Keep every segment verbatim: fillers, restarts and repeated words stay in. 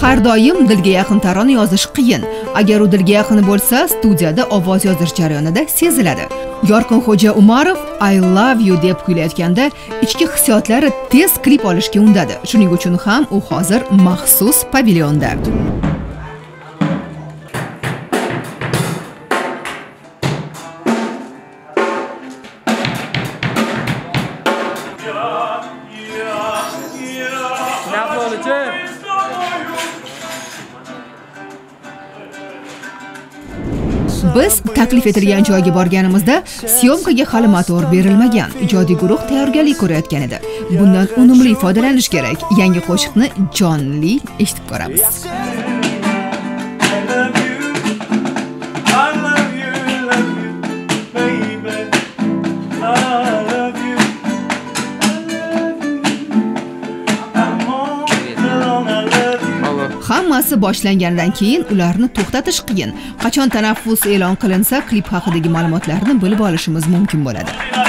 Har doim dilga yaqin tarona yozish qiyin. Agar u dilga yaqin bo'lsa, studiyada ovoz yozish jarayonida seziladi. Yorqinxo'ja Umarov I love you deb kuylayotganda ichki hissiyotlari tez klip olishga undadi. Shuning uchun ham u hozir maxsus pavilyonda. Biz taklif etilgan joyga borganimizda syomkaga hali motor berilmagan. Ijodiy guruh tayyorgarlik ko'rayotgan edi. Bundan unumli foydalanish kerak. Yangi qo'shiqni jonli eshitib ko'ramiz. Hammasi boshlangandan keyin ularni to'xtatish qiyin. Qachon tanaffus e'lon qilinsa, klip haqidagi ma'lumotlarni bilib olishimiz mumkin bo'ladi.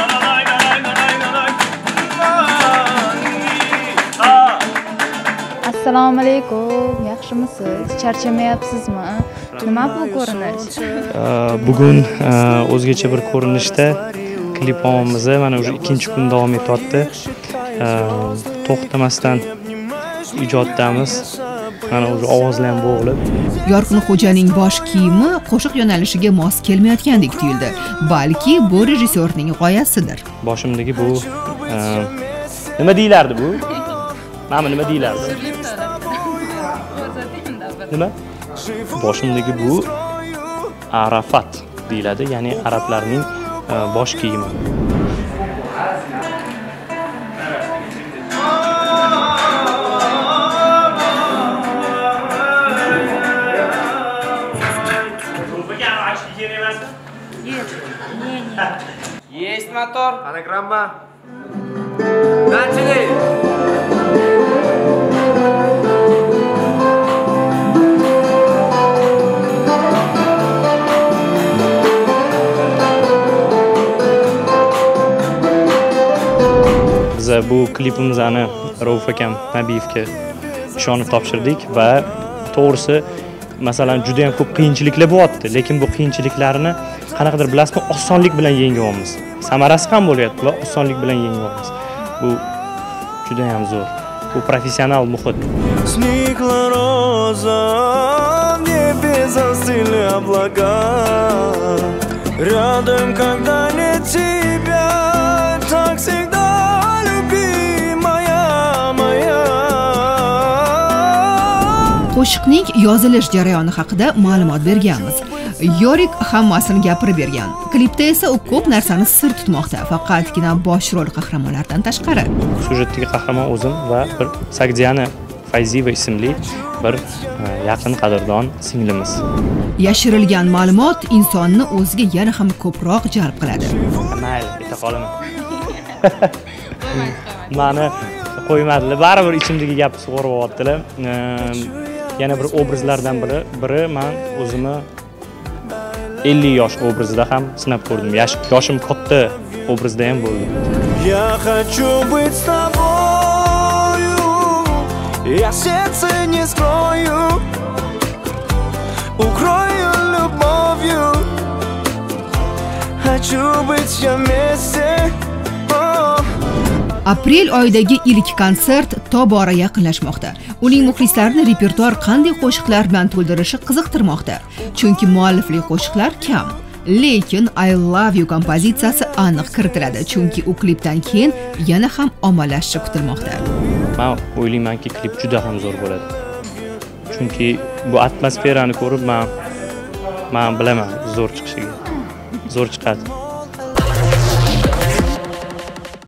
Assalomu alaykum. Yaxshimisiz? Charchamayapsizmi? Nima bu ko'rinish? Bugun o'zgacha bir ko'rinishda klipimiz mana o'sha ikkinchi kun davom etyapti. To'xtamasdan ijoddamiz. Mana o'sha ovozlar ham bo'g'ilib. Yorqinxo'janing bosh kiyimi qo'shiq yo'nalishiga mos kelmayotgandek tuyuldi. Balki bu rejissyorning g'oyasidir. Boshimdagi bu nima deylardi bu? Mana nima deylardi? Nima? Boshimdagi bu Arafat deyiladi, ya'ni arablarning bosh kiyimi. Есть мотор. Анаграмма. Начали. Biz bu klipimizni Rauf akam Nabiyevga ishonib topshirdik va to'g'risi masalan juda ham ko'p qiyinchiliklar bo'lyapti, lekin bu qiyinchiliklarni qanaqadir bilasizmi, osonlik bilan yengyapmiz. Samarasi ham bo'lyapti va osonlik bilan yengyapmiz. Bu juda ham zo'r. Bu professional muhit. Сникла роза, в небе застыли облака. Рядом, когда нет тебя, так всегда любимая моя. Qo'shiqning yozilish jarayoni haqida ma'lumot berganmiz. Yorik hammasini gapirib bergan. Klipda esa u ko'p narsani sir tutmoqda, faqatgina bosh rol qahramonlardan tashqari. Sujetdagi qahramon o'zim va bir Sagdiana Fayziyeva ismli bir yaqin qadrdon singlimiz. Yashirilgan ma'lumot insonni o'ziga yana ham ko'proq jalb qiladi. Mayli, ayta qolaman. Mani qo'ymadilar, baribir ichimdagi gapni sug'oryaptilar. Yana bir obrazlardan biri, biri men o'zimni ellik yosh obrazida ham sinab ko'rdim. Yoshim katta obrazda ham bo'ldi. Я хочу быть с тобою, я сердце не скрою, укрою любовью, хочу быть я вместе. Aprel oyidagi ilk konsert tobora yaqinlashmoqda. Uning muxlislarini repertuar qanday qo'shiqlar bilan to'ldirishi qiziqtirmoqda. Chunki muallifli qo'shiqlar kam. Lekin I love you kompozitsiyasi aniq kiritiladi, chunki u klipdan keyin yana ham ommalashishi kutilmoqda. Men o'ylaymanki, klip juda ham zo'r bo'ladi. Chunki bu atmosferani ko'rib men men bilaman zo'r chiqishiga. Zo'r chiqadi.